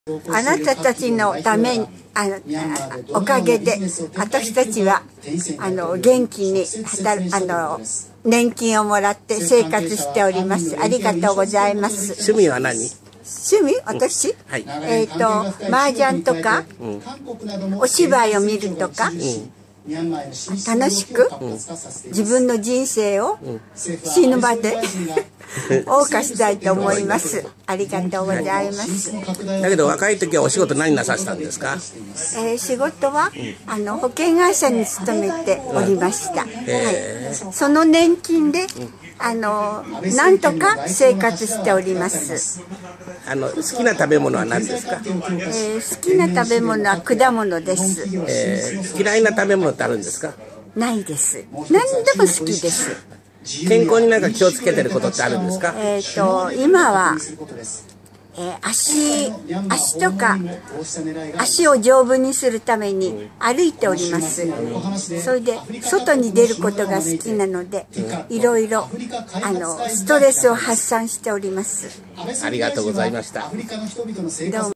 あなたたちのためにおかげで私たちは元気に年金をもらって生活しております。ありがとうございます。 趣味は何？ 趣味？私？ はい。 麻雀とか、お芝居を見るとか、楽しく自分の人生を死ぬまで謳歌したいと思います。ありがとうございます。 だけど若い時はお仕事何なさったんですか？ 仕事は保険会社に勤めておりました。はい、その年金でなんとか生活しております。 好きな食べ物は何ですか？ 好きな食べ物は果物です。 嫌いな食べ物ってあるんですか？ ないです。何でも好きです。 健康になんか気をつけてることってあるんですか？ 今は足とか足を丈夫にするために歩いております。それで外に出ることが好きなのでいろいろストレスを発散しております。 ありがとうございました。 どうも。